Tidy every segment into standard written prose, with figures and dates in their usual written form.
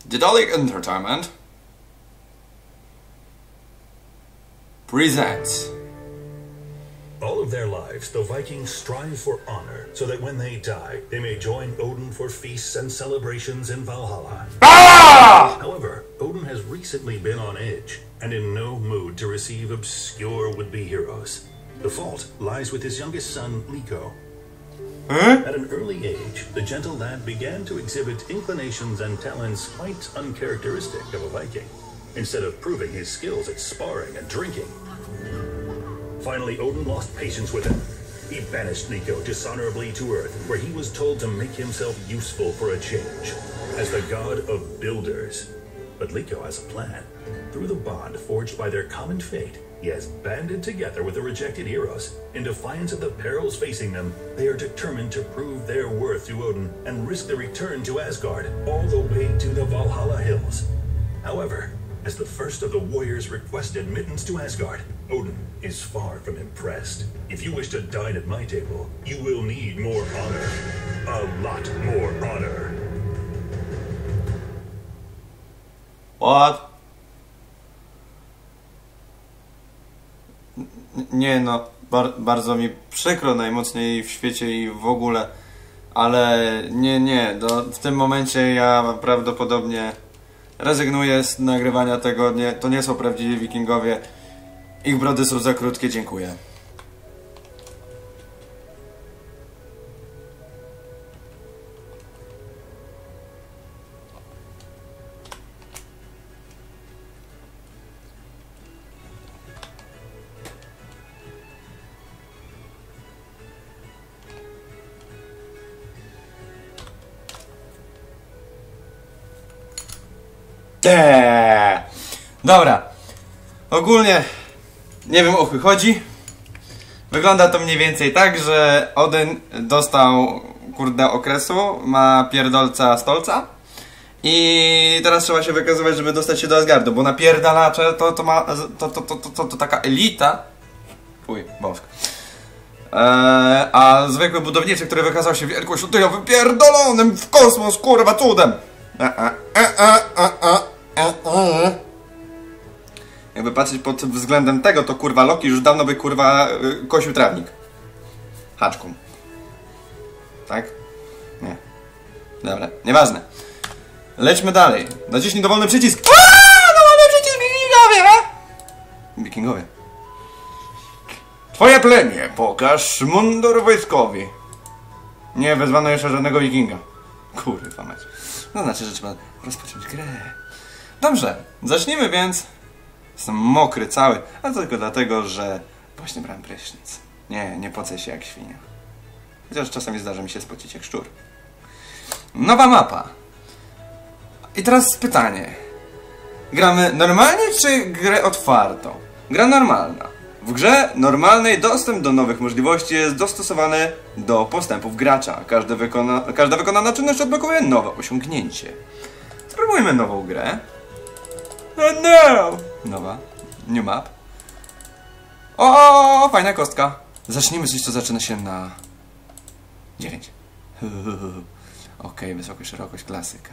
Daedalic Entertainment presents. All of their lives, the Vikings strive for honor, so that when they die, they may join Odin for feasts and celebrations in Valhalla. Ah! However, Odin has recently been on edge, and in no mood to receive obscure would-be heroes. The fault lies with his youngest son, Liko. At an early age, the gentle lad began to exhibit inclinations and talents quite uncharacteristic of a Viking. Instead of proving his skills at sparring and drinking, finally Odin lost patience with him. He banished Liko dishonorably to Earth, where he was told to make himself useful for a change, as the god of builders. But Liko has a plan. Through the bond forged by their common fate, he has banded together with the rejected heroes. In defiance of the perils facing them, they are determined to prove their worth to Odin and risk the return to Asgard, all the way to the Valhalla Hills. However, as the first of the warriors request admittance to Asgard, Odin is far from impressed. If you wish to dine at my table, you will need more honor. A lot more honor. What? Nie no, bardzo mi przykro najmocniej w świecie i w ogóle, ale nie, w tym momencie ja prawdopodobnie rezygnuję z nagrywania tego, to nie są prawdziwi wikingowie, ich brody są za krótkie, dziękuję. Dobra. Ogólnie nie wiem, o chuj chodzi. Wygląda to mniej więcej tak, że Odyn dostał kurde okresu, ma pierdolca stolca i teraz trzeba się wykazywać, żeby dostać się do Asgardu, bo napierdalacze to taka elita. Uj, bosk. A zwykły budowniczy, który wykazał się wielką świątynią wypierdolonym w kosmos, kurwa, cudem. Jakby patrzeć pod względem tego, to kurwa Loki już dawno by kurwa kosił trawnik haczką. Tak? Nie. Dobra, nieważne. Lećmy dalej. Naciśnij dowolny przycisk. Dowolny przycisk, wikingowie! Wikingowie. Twoje plemię, pokaż mundur wojskowi. Nie wezwano jeszcze żadnego wikinga. Kurwa mać. No znaczy, że trzeba rozpocząć grę. Dobrze, zacznijmy więc. Jestem mokry cały, a to tylko dlatego, że właśnie brałem prysznic. Nie pocę się jak świnia. Chociaż czasami zdarza mi się spocić jak szczur. Nowa mapa. I teraz pytanie. Gramy normalnie czy grę otwartą? Gra normalna. W grze normalnej dostęp do nowych możliwości jest dostosowany do postępów gracza. Każda wykonana czynność odblokuje nowe osiągnięcie. Spróbujmy nową grę. Oh no! Nowa. New map. O, fajna kostka. Zacznijmy coś, co zaczyna się na 9. Okej, wysokość, szerokość, klasyka.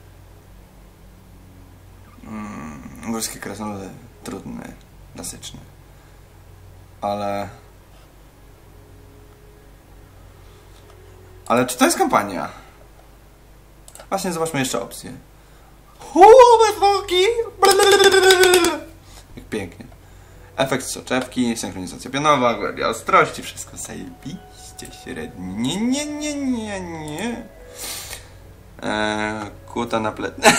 Górskie krasnoludy. Trudny, klasyczny. Ale czy to jest kampania? Właśnie, zobaczmy jeszcze opcje. Wysoki! Jak pięknie. Efekt soczewki, synchronizacja pionowa, głębia ostrości, wszystko zajebiście średnie. Nie. Kuta na pletes.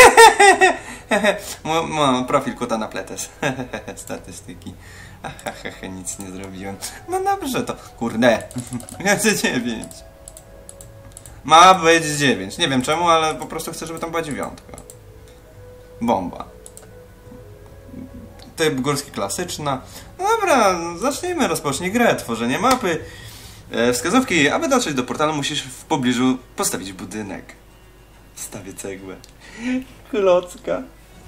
Profil kuta na pletes. Statystyki. Nic nie zrobiłem. No dobrze to. Kurde. Ja chcę 9. Ma być 9. Nie wiem czemu, ale po prostu chcę, żeby tam była 9. Bomba. Typ górski klasyczna. No dobra, zacznijmy, rozpocznij grę. Tworzenie mapy. Wskazówki. Aby dotrzeć do portalu, musisz w pobliżu postawić budynek. Stawię cegłę. Klocka.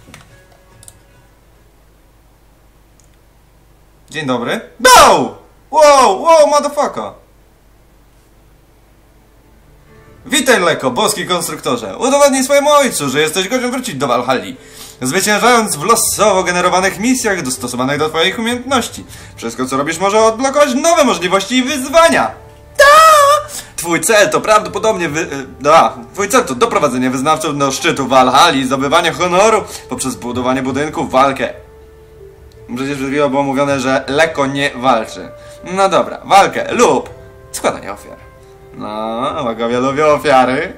Dzień dobry. Wow, motherfucker. Witaj, Leko, boski konstruktorze. Udowodnij swojemu ojcu, że jesteś godzien wrócić do Valhalli, zwyciężając w losowo generowanych misjach dostosowanych do twoich umiejętności. Wszystko, co robisz, może odblokować nowe możliwości i wyzwania. Twój cel to prawdopodobnie twój cel to doprowadzenie wyznawców do szczytu Valhalli, zdobywanie honoru poprzez budowanie budynków, walkę. Przecież przed chwilą było mówione, że Leko nie walczy. No dobra, walkę lub składanie ofiar. No, bogowie lubią ofiary.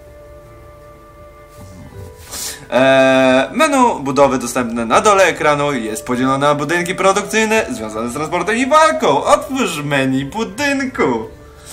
Menu budowy dostępne na dole ekranu jest podzielone na budynki produkcyjne związane z transportem i walką. Otwórz menu budynku.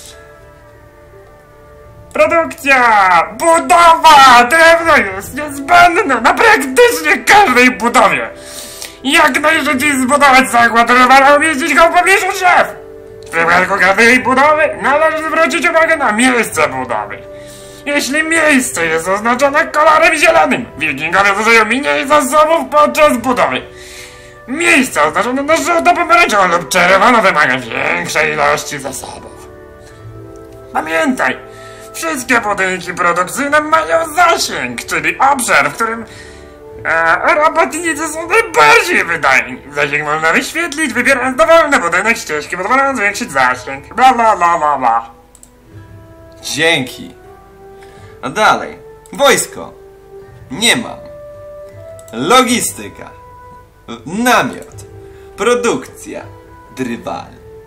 Produkcja! Budowa! Drewno jest niezbędne na praktycznie każdej budowie! Jak najszybciej zbudować zakład rowara, umieścić go w pobliżu drzew! W przypadku każdej budowy należy zwrócić uwagę na miejsce budowy. Jeśli miejsce jest oznaczone kolorem zielonym, wikingowie zużyją mniej zasobów podczas budowy. Miejsce oznaczone na żółto-pomarańczowo lub czerwono wymaga większej ilości zasobów. Pamiętaj! Wszystkie budynki produkcyjne mają zasięg, czyli obszar, w którym robotnicy są najbardziej wydajni. Zasięg można wyświetlić, wybierając dowolny budynek ścieżki, pozwalając zwiększyć zasięg. Bla bla bla bla bla. Dzięki. A dalej. Wojsko. Nie mam. Logistyka. Namiot. Produkcja. Drwal.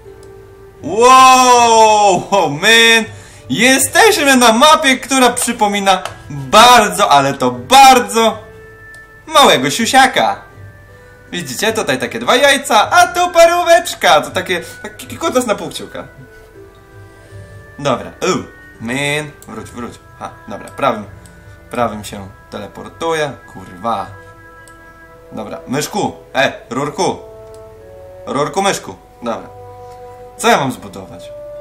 Wow, man. Jesteśmy na mapie, która przypomina bardzo, ale to bardzo małego siusiaka. Widzicie? Tutaj takie 2 jajca, a tu paróweczka. To taki kutas na pół kciuka. Dobra. Man. Wróć. Ha, dobra. Prawym się teleportuje. Kurwa. Dobra. Myszku. Rurku. Rurku, myszku. Dobra. Co ja mam zbudować?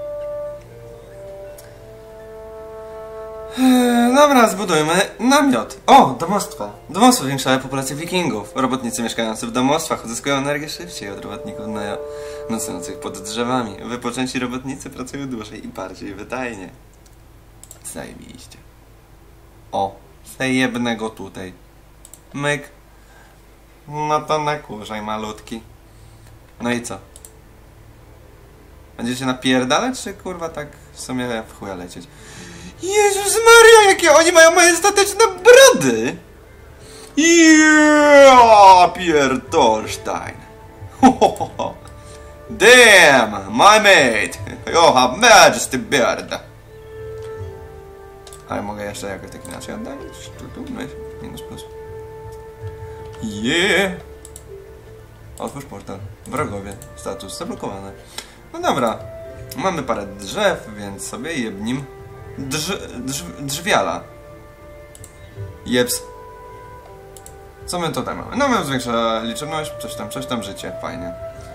Dobra, zbudujmy namiot. O, domostwa. Domostwa zwiększają populację wikingów. Robotnicy mieszkający w domostwach uzyskują energię szybciej od robotników nocących pod drzewami. Wypoczęci robotnicy pracują dłużej i bardziej wydajnie. Zajebiście. O, jednego tutaj. Myk. No to nakurzaj, malutki. No i co? Będziecie napierdalać, czy kurwa tak w sumie w chuja lecieć? Jezus Maria, jakie oni mają majestatyczne brody! Ja, Pierdolstein. Damn, my mate. You have majesty beard. Ale mogę jeszcze jakoś tak inaczej oddalić? Minus plus. Yeah. Otwórz portal. Wrogowie. Status zablokowany. No dobra. Mamy parę drzew, więc sobie jebnim drzwiala. Jeps. Co my tutaj mamy? No, mamy zwiększa liczebność, coś tam, życie. Fajnie.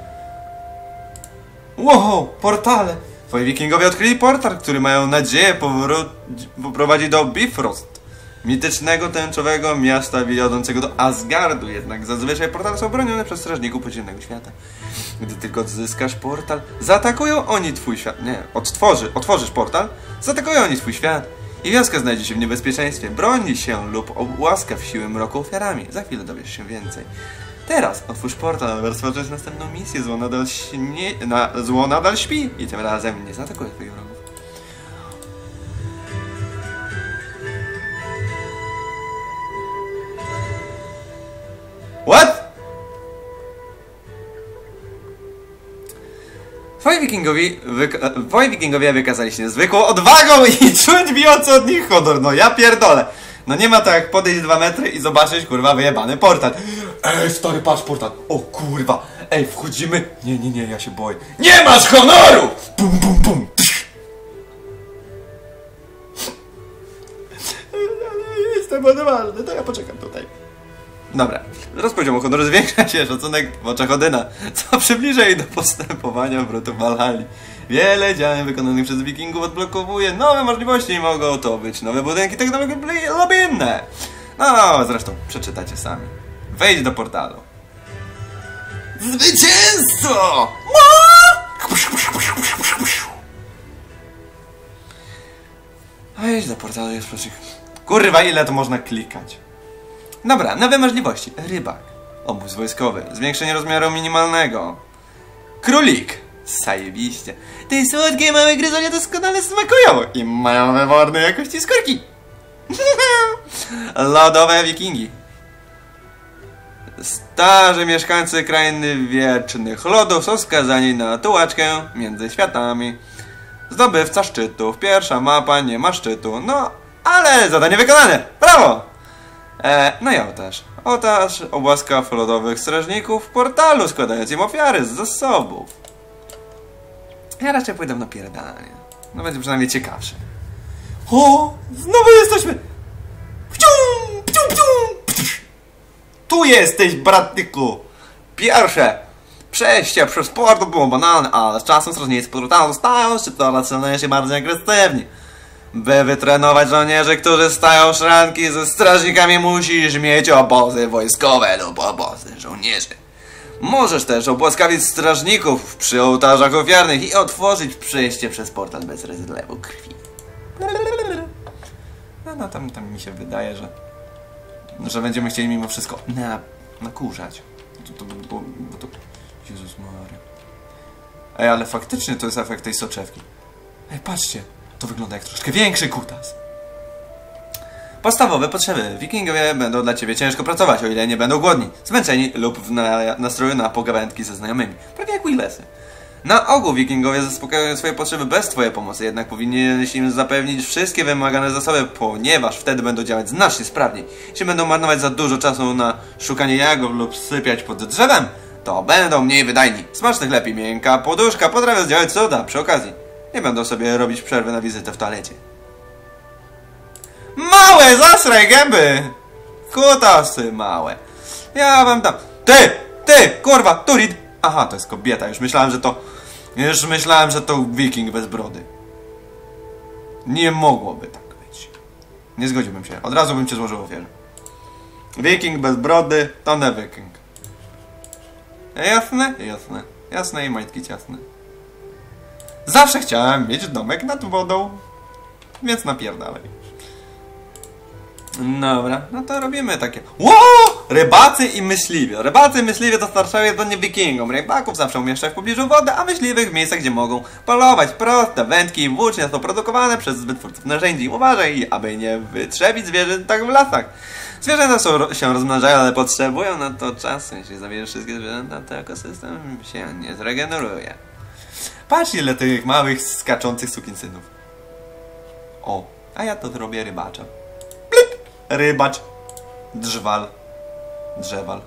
Wow, portale! Twoi wikingowie odkryli portal, który mają nadzieję poprowadzi do Bifrost, mitycznego, tęczowego miasta wiodącego do Asgardu. Jednak zazwyczaj portale są bronione przez strażników podziemnego świata. Gdy tylko odzyskasz portal, zaatakują oni twój świat. Nie, otworzysz portal, zaatakują oni twój świat i wioska znajdzie się w niebezpieczeństwie. Broni się lub łaskaw siły mroku ofiarami. Za chwilę dowiesz się więcej. Teraz otwórz portal, aby rozpocząć następną misję. Zło nadal śpi i tym razem nie zaatakuje twoich wrogów. What? Twoi wikingowie wykazali się niezwykłą odwagą i czuć bijący od nich honor. No ja pierdolę. No nie ma tak jak podejść 2 metry i zobaczyć, kurwa, wyjebany portal. Ej, stary, patrz portal. O kurwa. Ej, wchodzimy. Nie, ja się boję. Nie masz honoru! Bum, bum, bum. Jestem odważny, to ja poczekam tutaj. Dobra, wzrost poziomu honoru zwiększa się szacunek w oczach Odyna, co przybliża jej do postępowania wrotów Valhalli. Wiele działań wykonanych przez wikingów odblokowuje nowe możliwości i mogą to być nowe budynki technologiczne. No, zresztą przeczytacie sami. Wejdź do portalu. Zwycięstwo! A idź do portalu, jest proszę. Kurwa, ile to można klikać? Dobra, nowe możliwości. Rybak. Obóz wojskowy. Zwiększenie rozmiaru minimalnego. Królik. Zajebiście. Te słodkie małe gryzonie doskonale smakują i mają wyborne jakości skórki. Lodowe wikingi. Starzy mieszkańcy krainy wiecznych lodów są skazani na tułaczkę między światami. Zdobywca szczytów. Pierwsza mapa nie ma szczytu. No, ale zadanie wykonane. Brawo! No i ołtarz. Ołtarz obłaskaw lodowych strażników w portalu, składając im ofiary z zasobów. Ja raczej pójdę na pierdanie. No będzie przynajmniej ciekawsze. O! Znowu jesteśmy! Pcium, pcium, pcium. Tu jesteś, bratniku! Pierwsze! Przejście przez port było banalne, ale z czasem strażnicy portalu stają się coraz silniejsi i bardziej agresywni. By wytrenować żołnierzy, którzy stają szranki ze strażnikami, musisz mieć obozy wojskowe lub obozy żołnierzy. Możesz też obłaskawić strażników przy ołtarzach ofiarnych i otworzyć przejście przez portal bez rozlewu krwi. No tam mi się wydaje, że będziemy chcieli mimo wszystko nakurzać. To Jezus Maria. Ej, ale faktycznie to jest efekt tej soczewki. Ej, patrzcie. To wygląda jak troszkę większy kutas. Podstawowe potrzeby. Wikingowie będą dla ciebie ciężko pracować, o ile nie będą głodni, zmęczeni lub w nastroju na pogawędki ze znajomymi. Prawie jak Willesy. Na ogół wikingowie zaspokajają swoje potrzeby bez twojej pomocy, jednak powinieneś im zapewnić wszystkie wymagane zasoby, ponieważ wtedy będą działać znacznie sprawniej. Jeśli będą marnować za dużo czasu na szukanie jagód lub sypiać pod drzewem, to będą mniej wydajni. Smacznych lepiej miękka poduszka potrafi zdziałać cuda przy okazji. Nie będą sobie robić przerwy na wizytę w toalecie. Małe, zasraj gęby! Kutasy małe. Ja wam dam. Ty, kurwa, Turid! Aha, to jest kobieta. Już myślałem, że to wiking bez brody. Nie mogłoby tak być. Nie zgodziłbym się. Od razu bym cię złożył ofierze. Wiking bez brody to nie wiking. Jasne? Jasne. Jasne i majtki ciasne. Zawsze chciałem mieć domek nad wodą. Więc napierdalaj. Dobra, no to robimy takie. Ło! Rybacy i myśliwie. Rybacy i myśliwie dostarczają jedzenie wikingom. Rybaków zawsze umieszczać w pobliżu wody, a myśliwych w miejscach, gdzie mogą polować. Proste wędki i włócznie są produkowane przez wytwórców narzędzi. Uważaj, aby nie wytrzebić zwierząt tak w lasach. Zwierzęta się rozmnażają, ale potrzebują na to czasu. Jeśli zabierzesz wszystkie zwierzęta, to ekosystem się nie zregeneruje. Patrz, ile tych małych, skaczących sukinsynów. O, a ja to zrobię rybacza. Blip! Rybacz. Drzwal. Drzewal.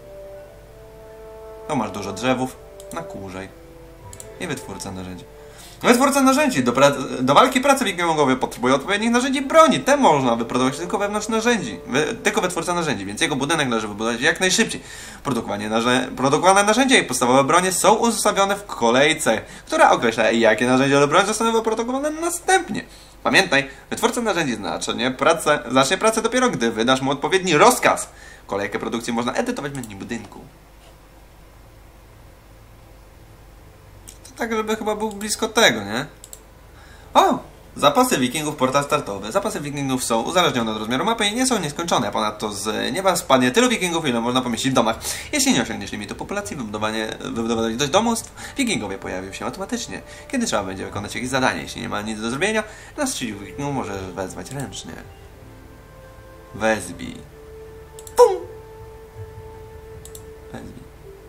To masz dużo drzewów. Nakurzaj. I wytwórca narzędzi. Wytwórca narzędzi. Do walki pracy wikingowie potrzebują odpowiednich narzędzi broni. Te można wyprodukować tylko wewnątrz narzędzi. Tylko wytwórca narzędzi, więc jego budynek należy wybudować jak najszybciej. Produkowane narzędzia i podstawowe bronie są ustawione w kolejce, która określa, jakie narzędzia lub broń zostaną wyprodukowane następnie. Pamiętaj, wytwórca narzędzi zacznie pracę dopiero, gdy wydasz mu odpowiedni rozkaz. Kolejkę produkcji można edytować w menu budynku. To tak, żeby chyba był blisko tego, nie? O! Zapasy wikingów, portal startowy. Zapasy wikingów są uzależnione od rozmiaru mapy i nie są nieskończone. Ponadto z nieba spadnie tylu wikingów, ile można pomieścić w domach. Jeśli nie osiągniesz limitu populacji, wybudować ilość domostw, wikingowie pojawią się automatycznie, kiedy trzeba będzie wykonać jakieś zadanie. Jeśli nie ma nic do zrobienia, na strzeliu wikingów możesz wezwać ręcznie. Wezwij. Pum! Wezwij.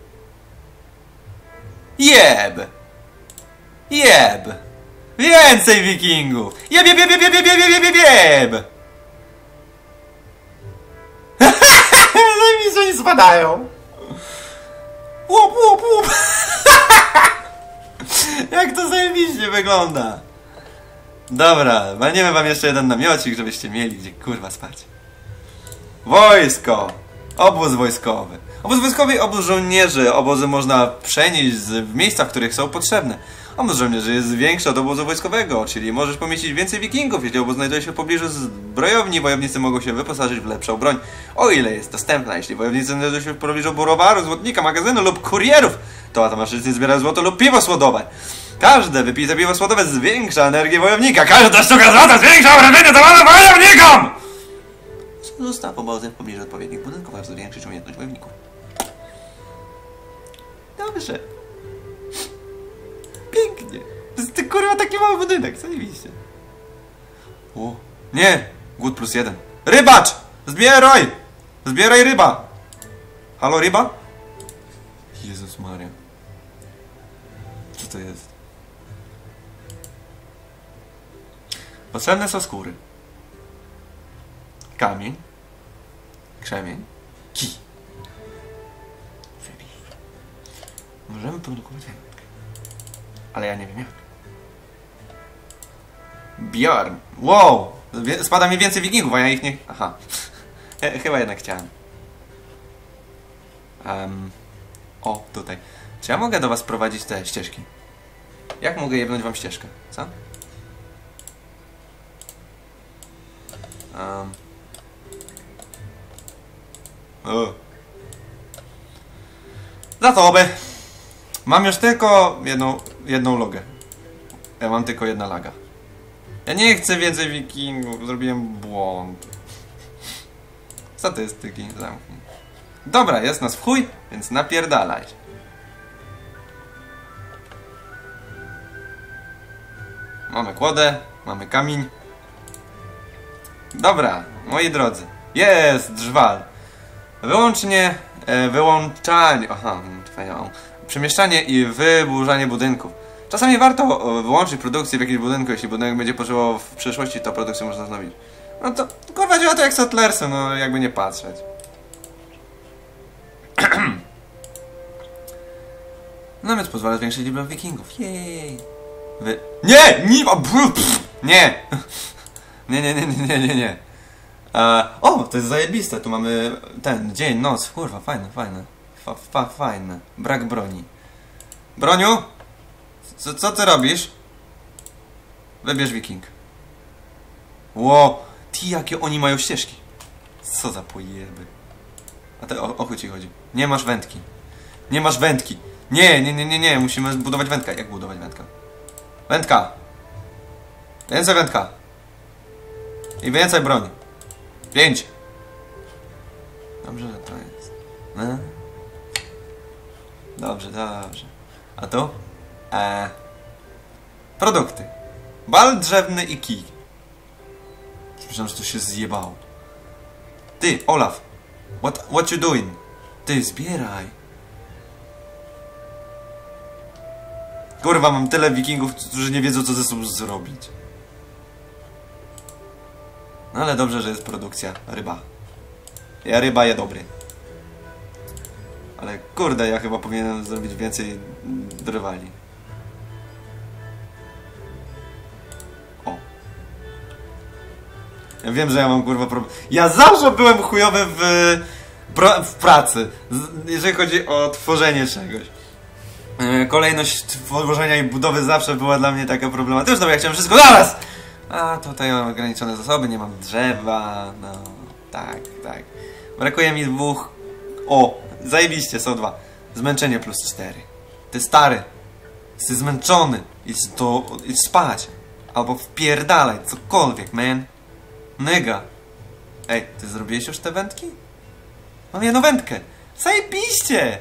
Jeb! Jeb! Więcej wikingów! Jeb, jeb, jeb, jeb, jeb, jeb, jeb, jeb, jeb! Zajebiście oni spadają! Łup, łup, łup! Jak to zajebiście wygląda! Dobra, walniemy wam jeszcze jeden namiocik, żebyście mieli gdzie kurwa spać. Wojsko! Obóz wojskowy. Obóz wojskowy i obóz żołnierzy. Obozy można przenieść w miejsca, w których są potrzebne. Obóz żołnierzy jest większy od obozu wojskowego, czyli możesz pomieścić więcej wikingów. Jeśli obóz znajduje się w pobliżu zbrojowni, wojownicy mogą się wyposażyć w lepszą broń, o ile jest dostępna. Jeśli wojownicy znajdują się w pobliżu browaru, złotnika, magazynu lub kurierów, to automatycznie zbierają złoto lub piwo słodowe. Każde wypite piwo słodowe zwiększa energię wojownika. Każda sztuka złota zwiększa wrażenie dawane wojownikom! Została pomocy w pobliżu odpowiednich budynków, aż zwiększyć umiejętność wojowników. Dobrze. Pięknie. To jest kurwa taki mały budynek, zajebiście. O, nie! Głód +1. Rybacz! Zbieraj! Zbieraj ryba! Halo, ryba? Jezus Maria. Co to jest? Potrzebne są skóry. Kamień. Krzemień. Kij. Możemy produkować węgiel. Ale ja nie wiem jak. Bjorn. Wow! Spada mi więcej wikingów, a ja ich nie... Aha. Chyba jednak chciałem. O, tutaj. Czy ja mogę do was prowadzić te ścieżki? Jak mogę jebnąć wam ścieżkę? Co? Zasoby. Mam już tylko jedną logę. Ja mam tylko jedna laga. Ja nie chcę więcej wikingów. Zrobiłem błąd. Statystyki. Zamknij. Dobra, jest nas w chuj, więc napierdalaj. Mamy kłodę, mamy kamień. Dobra, moi drodzy. Jest żwal. Wyłącznie wyłączanie. Aha, fajnie. Przemieszczanie i wyburzanie budynków. Czasami warto wyłączyć produkcję w jakimś budynku, jeśli budynek będzie potrzebował w przyszłości, to produkcję można wznowić. No to kurwa działa to jak Settlersy, no jakby nie patrzeć. No więc pozwala zwiększyć liczbę wikingów. Jej. Nie! Nie! Nie. O, to jest zajebiste. Tu mamy ten dzień, noc. Kurwa, fajne. Fajne. Brak broni. Broniu? Co ty robisz? Wybierz wiking. Ło, ty jakie oni mają ścieżki. Co za pojeby. A to o chuj ci chodzi. Nie masz wędki. Nie masz wędki. Nie. Musimy zbudować wędkę. Jak budować wędkę? Wędka. Więcej wędka. I więcej broni. 5. Dobrze, że to jest. No. Dobrze. A to? Produkty. Bal drzewny i kij. Myślałem, że to się zjebało. Ty, Olaf. What you doing? Ty, zbieraj. Kurwa, mam tyle wikingów, którzy nie wiedzą, co ze sobą zrobić. No ale dobrze, że jest produkcja. Ryba. Ja ryba je dobry. Ale kurde, ja chyba powinienem zrobić więcej drwali. O. Ja wiem, że ja mam kurwa problem. Ja zawsze byłem chujowy w pracy. Jeżeli chodzi o tworzenie czegoś. Kolejność tworzenia i budowy zawsze była dla mnie taka problematyczna, bo ja chciałem wszystko naraz! A tutaj mam ograniczone zasoby, nie mam drzewa, no tak. Brakuje mi 2. O, zajebiście, są 2. Zmęczenie +4. Ty stary, jesteś zmęczony, idź spać. Albo wpierdalaj, cokolwiek, man. Nyga. Ej, ty zrobiłeś już te wędki? Mam jedną wędkę. Zajebiście!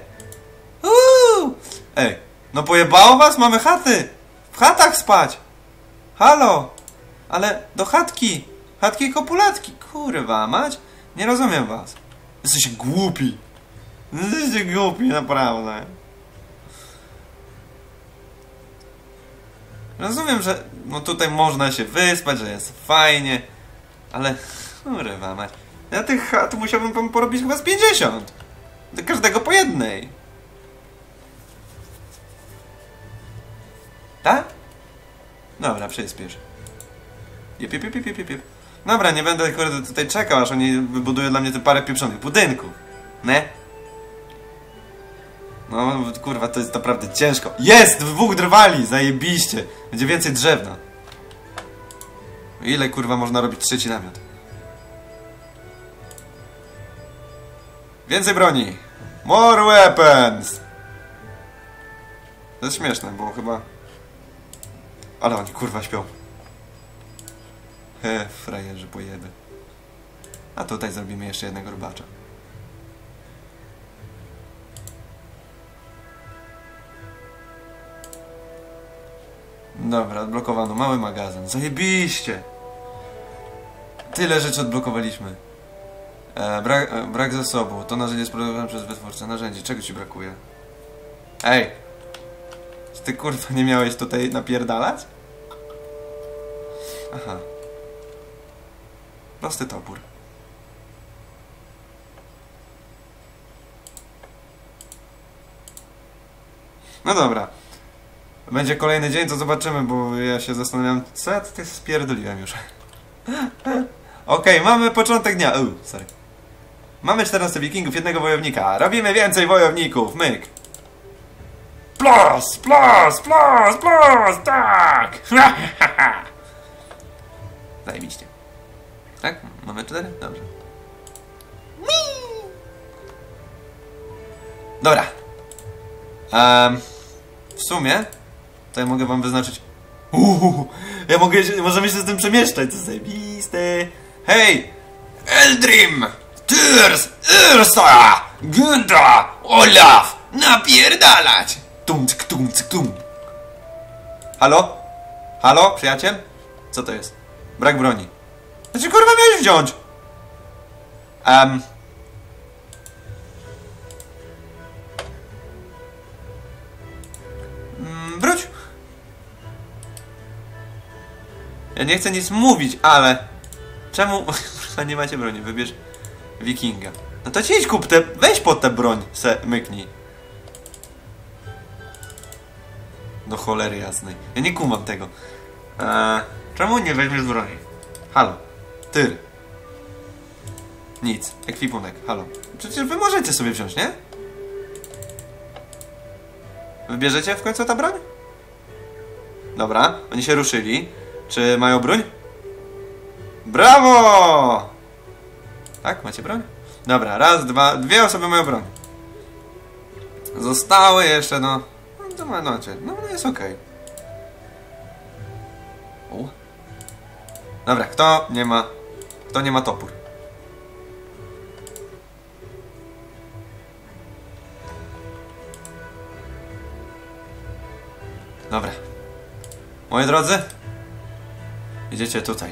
Ej, no pojebało was? Mamy chaty! W chatach spać! Halo! Ale do chatki! Chatki i kopulatki! Kurwa, mać? Nie rozumiem was. Jesteście głupi! Jesteście głupi, naprawdę. Rozumiem, że no tutaj można się wyspać, że jest fajnie, ale kurwa mać. Ja tych chat musiałbym wam porobić chyba z 50. Do każdego po jednej. Tak? Dobra, przyspiesz. Jep. Dobra, nie będę kurde tutaj czekał, aż oni wybudują dla mnie te parę pieprzonych budynków. Ne? No kurwa, to jest naprawdę ciężko. Jest! 2 drwali! Zajebiście! Będzie więcej drzewna. Ile kurwa można robić 3 namiot? Więcej broni! More weapons! To jest śmieszne, bo chyba... Ale oni kurwa śpią. Frajerzy pojeby. A tutaj zrobimy jeszcze jednego rybacza. Dobra, odblokowano mały magazyn. Zajebiście! Tyle rzeczy odblokowaliśmy. Brak zasobu. To narzędzie jest produkowane przez wytwórcę narzędzi. Czego ci brakuje? Ej! Czy ty kurwa nie miałeś tutaj napierdalać? Aha. Prosty topór. No dobra. Będzie kolejny dzień, to zobaczymy, bo ja się zastanawiam, co ja tutaj spierdoliłem już. Okej, mamy początek dnia. Sorry. Mamy 14 wikingów, jednego wojownika. Robimy więcej wojowników, myk. Plus, plus, plus, plus, tak! Zajebiście. Tak? Mamy 4? Dobrze. Dobra. W sumie to ja mogę wam wyznaczyć. Możemy się z tym przemieszczać, to zajebiste. Hej! Eldrim! Tyrs! Ursa! Gunda! Olaf! Napierdalać! Tumcyk, tumcyk, tum. Halo? Halo, przyjaciel? Co to jest? Brak broni. Znaczy kurwa miałeś wziąć? Wróć! Ja nie chcę nic mówić, ale... Czemu... nie macie broni? Wybierz wikinga. No to ci idź kup te... Weź pod tę broń, se myknij. Do cholery jasnej. Ja nie kumam tego. Czemu nie weźmiesz broni? Halo. Tyr. Nic. Ekwipunek. Halo. Przecież wy możecie sobie wziąć, nie? Wybierzecie w końcu ta broń? Dobra. Oni się ruszyli. Czy mają broń? Brawo! Tak? Macie broń? Dobra. Raz, dwa. Dwie osoby mają broń. Zostały jeszcze, no... To macie. No jest okej. Dobra, kto nie ma topór? Dobra. Moi drodzy, idziecie tutaj.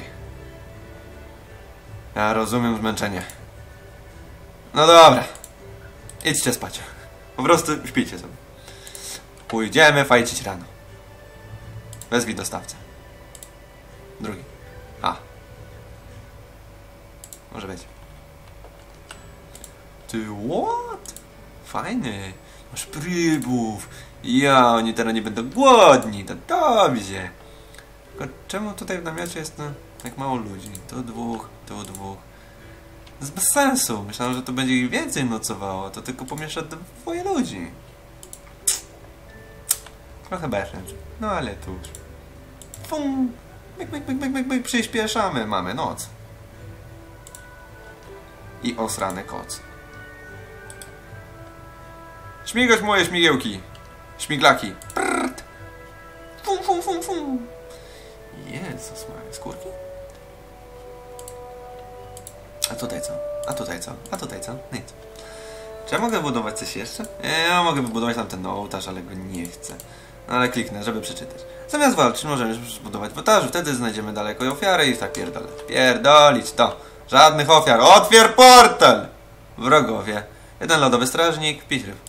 Ja rozumiem zmęczenie. No dobra. Idźcie spać. Po prostu śpijcie sobie. Pójdziemy fajcić rano. Wezwij dostawcę. Drugi. Może być. Ty, what? Fajny. Masz rybów. Ja, oni teraz nie będą głodni. To dobrze. Tylko czemu tutaj w namiocie jest tak mało ludzi? To dwóch. To jest bez sensu. Myślałem, że to będzie ich więcej nocowało. To tylko pomiesza dwoje ludzi. Trochę bezsens. No ale tuż. Fum. Myk. Przyspieszamy. Mamy noc. I osrany koc. Śmigać moje śmigiełki. Śmiglaki. Prrrt. Fum. Jezus Maria. Skórki? A tutaj co? A tutaj co? Nic. Czy ja mogę budować coś jeszcze? Ja mogę wybudować tam ten ołtarz, ale go nie chcę. No ale kliknę, żeby przeczytać. Zamiast walczyć możemy zbudować w ołtarzu. Wtedy znajdziemy daleko ofiary i tak pierdolić to. Żadnych ofiar. Otwier portal! Wrogowie. Jeden lodowy strażnik. 5 ryb.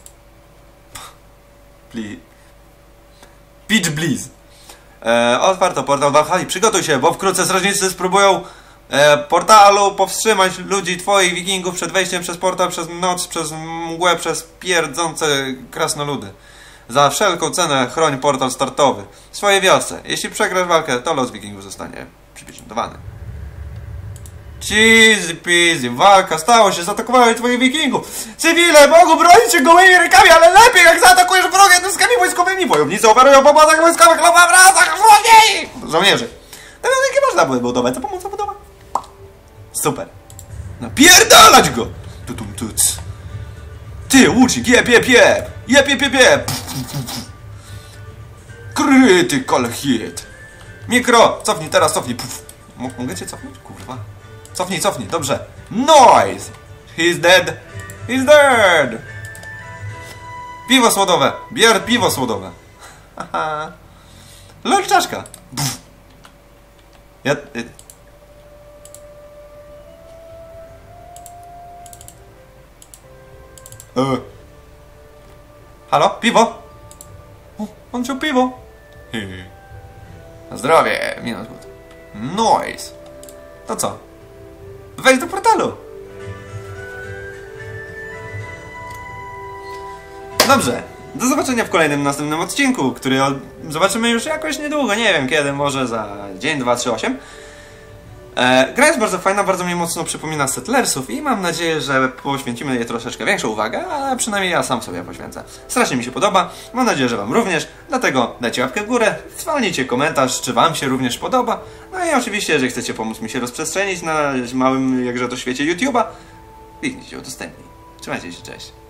Pitch Bliss. Otwarto portal Valhalla. Przygotuj się, bo wkrótce strażnicy spróbują portalu powstrzymać ludzi twoich wikingów przed wejściem przez portal, przez noc, przez mgłę, przez pierdzące krasnoludy. Za wszelką cenę chroń portal startowy w swojej wiosce. Jeśli przegrasz walkę, to los wikingów zostanie przypieczętowany. Cheesy peasy, walka stało się, zaatakowali twoich wikingów. Cywile mogą bronić się gołymi rękami, ale lepiej jak zaatakujesz wroga jednostkami wojskowymi. Wojownicy operują w obozach wojskowych lub w razach żołnierzy. Te wielkie można było budować, za pomocą budowy. Super. Napierdalać go! Tuc. Ty, łucznik, jep. Critical hit. Mikro! Cofnij teraz, cofnij. Puf. Mogę cię cofnąć? Kurwa. Cofnij, cofnij, dobrze. Noise! He's dead! He's dead! Piwo słodowe! Bier piwo słodowe! Haha. Lol, czaszka! Puf. Ja... Halo? Piwo? O, on wziął piwo. Na zdrowie, minus gut. Noise. To co? Wejdź do portalu. Dobrze. Do zobaczenia w kolejnym, następnym odcinku, który zobaczymy już jakoś niedługo. Nie wiem kiedy, może za dzień, 2, 3, 8. Gra jest bardzo fajna, bardzo mi mocno przypomina Settlersów i mam nadzieję, że poświęcimy jej troszeczkę większą uwagę, ale przynajmniej ja sam sobie poświęcę. Strasznie mi się podoba, mam nadzieję, że wam również, dlatego dajcie łapkę w górę, zwalnijcie komentarz, czy wam się również podoba, no i oczywiście, jeżeli chcecie pomóc mi się rozprzestrzenić na małym, jakże to świecie YouTube'a, kliknijcie udostępnij. Trzymajcie się, cześć.